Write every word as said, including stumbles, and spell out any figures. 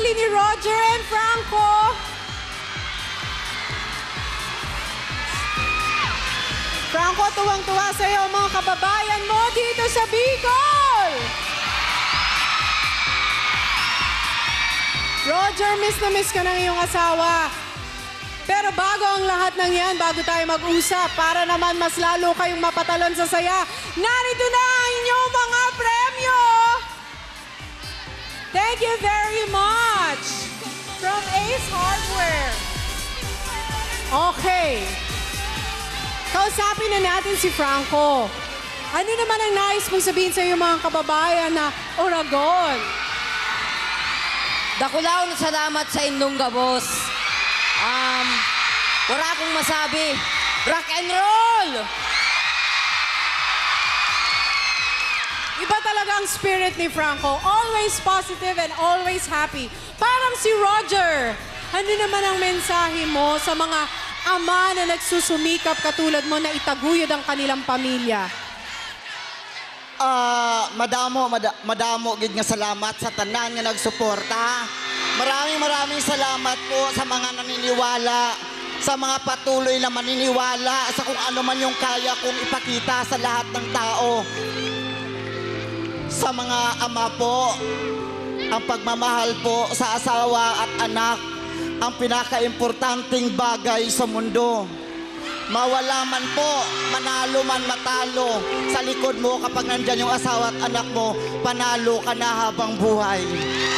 family ni Roger and Franco. Franco, tuwang-tuwa sa iyo mga kababayan mo dito sa Bicol. Roger, miss na miss ka ng iyong asawa. Pero bago ang lahat ng yan, bago tayo mag-usap, para naman mas lalo kayong mapatalon sa saya, narito na ang inyong mga premyo! Thank you very much! From Ace Hardware. Okay. Kausapin na natin si Franco. Ano naman ang nais mong sabihin sa iyong mga kababayan na Oragon? Dakulaw na salamat sa inyong gabos. Um, wala akong masabi. Rock and roll! Iba talaga ang spirit ni Franco. Always positive and always happy. Parang si Roger. Ano naman ang mensahe mo sa mga ama na nagsusumikap katulad mo na itaguyod ang kanilang pamilya? Ah, uh, madamo, mad madamo gid nga salamat sa tanan nga nagsuporta. Maraming maraming salamat po sa mga naniniwala, sa mga patuloy na maniniwala sa kung ano man yung kaya kong ipakita sa lahat ng tao. Sa mga ama po, ang pagmamahal po sa asawa at anak ang pinaka-importanting bagay sa mundo. Mawala man po, manalo man matalo, sa likod mo kapag nandyan yung asawa at anak mo, panalo ka na habang buhay.